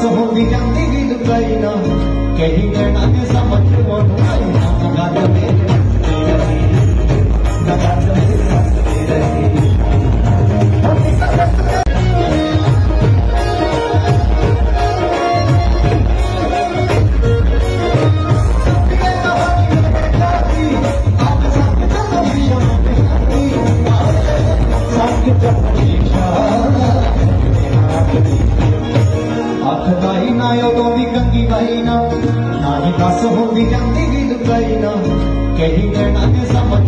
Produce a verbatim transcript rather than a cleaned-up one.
होती जाती ही लुकाई ना कहीं कहना के समझ वो ढुकाई ना गल मेरे हंसती रही गल मेरे हंसती रही अखदाई ना उदो भी कंगी बही ना ना ही दस होती जाती ही लुकाई ना कहीं कहना के समझ